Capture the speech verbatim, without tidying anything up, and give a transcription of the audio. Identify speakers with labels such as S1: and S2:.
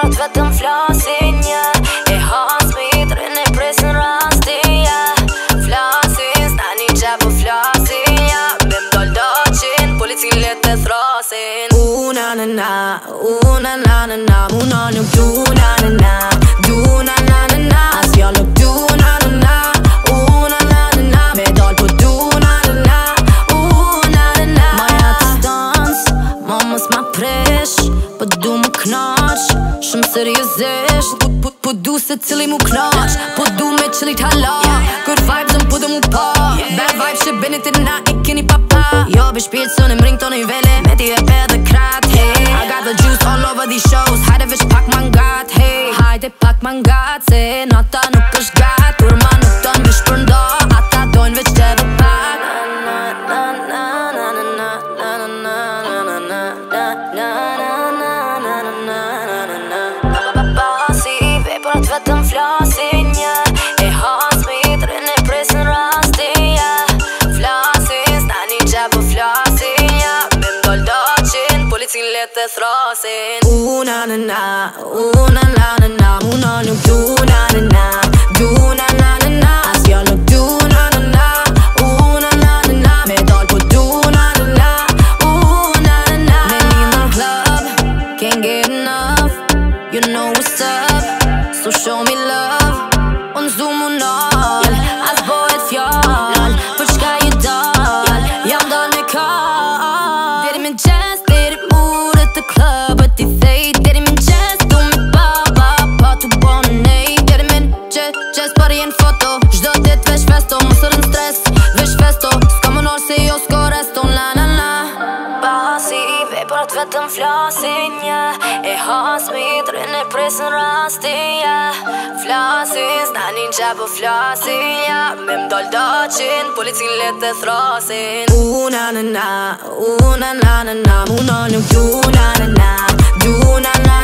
S1: Veprat vetëm flasin, yeah. E hasmi, trin e presin rastin, yeah. Flasin, stani që po flasin, yeah. Bim dol doqin, policin let e thrasin.
S2: Una na na, una na na na. Una nuk du na na na, du na na na na. As jo nuk du na na na, una na na na. Me dol po du na na na, una na na. Maja të stans, ma mos ma presh, po du mu knaq, shumë seriozisht. Po, po, po du se cili mu knaq, po du me qilit hala. Good vibes në po du mu pa, bad vibes që benit e na e keni papa. Jo be shpirë së në mring të në vele, me ti e be dhe krat, hey. I got the juice all over these shows, hajde veç pak mangat, hey. Hajde pak mangat, se nata nuk është gat. Turma nuk të në veç përnda, ata dojnë veç të dhe pak.
S1: Pasi veprat vetëm flasin, yeah. E hasmi, trin e presin rastin, yeah. Flasin, stani që po flasin, yeah. Bim dol doqin, policin let e thrasin.
S2: Una na na, una na na na. Una nuk du na na na, du na na na na. As jo nuk du na na na, una na na na. Me dol po du na na na, una na na. Me in the club, can't get enough. You know what's up, so show me love. Unë zdu mu nal, as bëhet fjall, për çka je dal, jam dal me kall. Deri me jazz, deri muret të klubet i thejt. Deri me jazz, du me ba, ba, ba, tu bo në nej. Deri me jazz, jazz, pari jen foto, gjdo dit veç festo, mos rën stres, veç festo. S'ka më nërë se jo s'ko resto, la la la.
S1: Pasi veprat vetëm flasin, yeah. E hasmi, trin e presin rastin, yeah. Flasin, stanin që po flasin, yeah. Bim dol doqin, policin let e thrasin.
S2: Una na na, una na na na. Una nuk du na na na, du na na